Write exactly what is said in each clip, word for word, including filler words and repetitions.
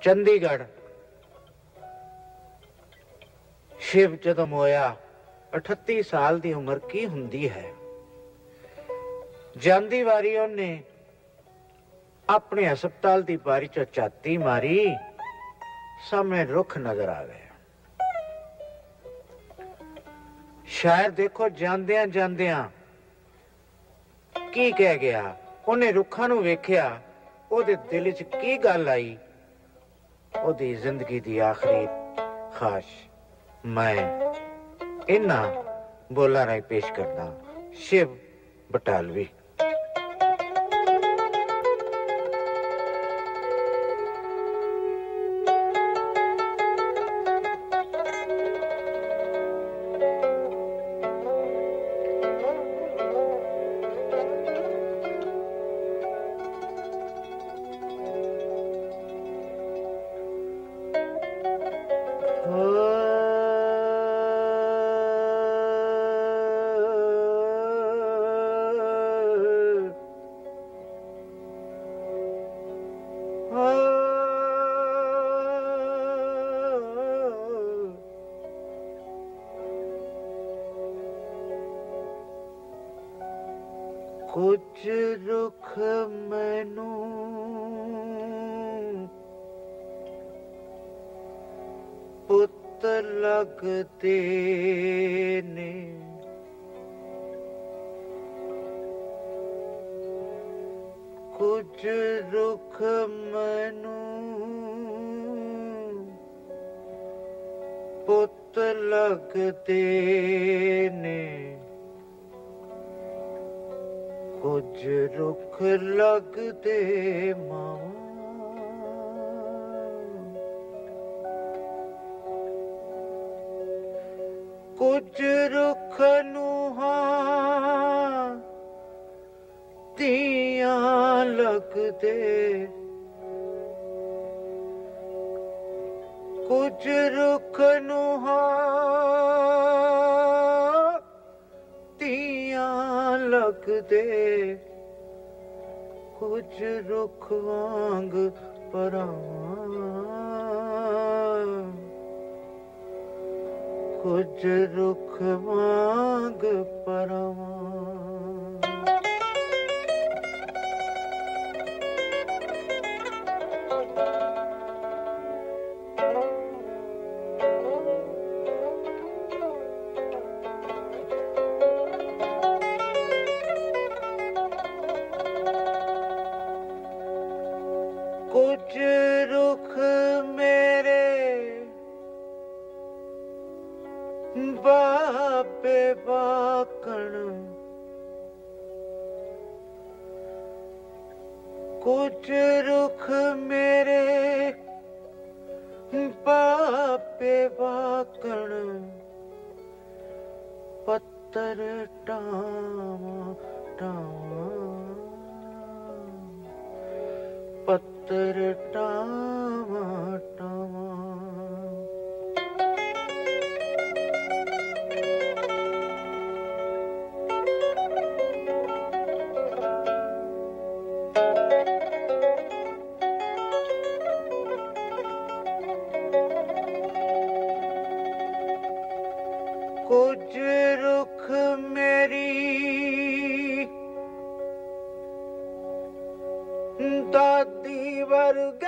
चंडीगढ़ शिव जदों होया अठत्ती साल की उम्र की हुंदी है। जांदी वारी उन्ने अपने हस्पताल की बारी चो झाती मारी, सामने रुख नजर आ गया। शायर देखो जांदियां जांदियां की कह गया, उन्हें रुखा नूं वेख्या, ओदे दिल च की गल आई, ओदी जिंदगी दी आखिरी ख्वाहिश मैं इन्ना बोला राय पेश करदा शिव बटालवी। कुछ रुख मैनू पुत लगदे ने, कुछ रुख मैनू पुत लगदे ने, कुछ रुख लगदे मां। कुछ रुख नूहां तियां लगदे, कुछ रुख नूहां तियां लगदे, कुछ रुख वांग परावां, कुछ रुख वांग परावां। कुछ रुख मेरे बापे बाकण, कुछ रुख मेरे बापे बाकण, पत्तर टावा टावा, पत्तर टावा टावा। कुछ रुख मेरी दादी वर्गे,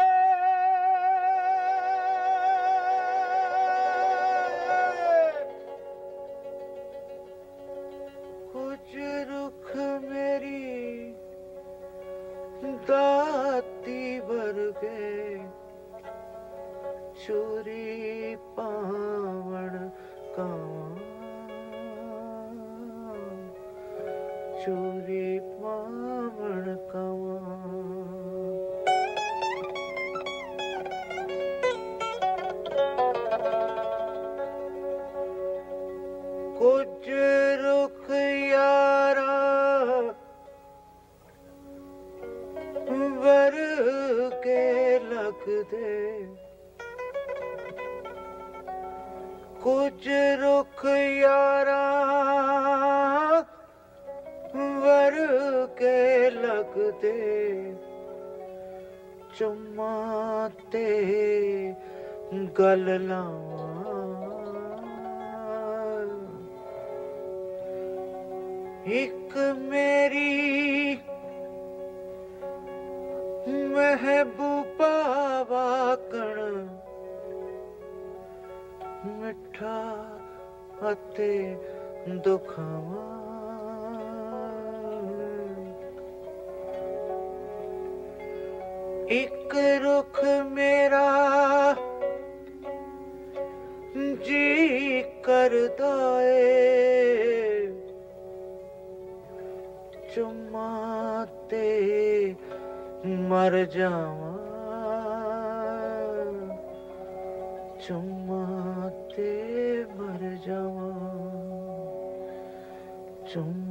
कुछ रुख मेरी दादी वर्गे, चूरी पावण कावां, चूरी पावण कावां। कुछ रुख यारा वर्गे लगदे, कुछ रुख यारा वर्गे लगदे, चुम्मा ते गल लावां, एक मेरी महबूबा वाकण मिठा अते दुखावां, एक रुख मेरा जी करदा ए चुम्मा ते मर जावां, चुम्मा ते मर जावां, चुम्मा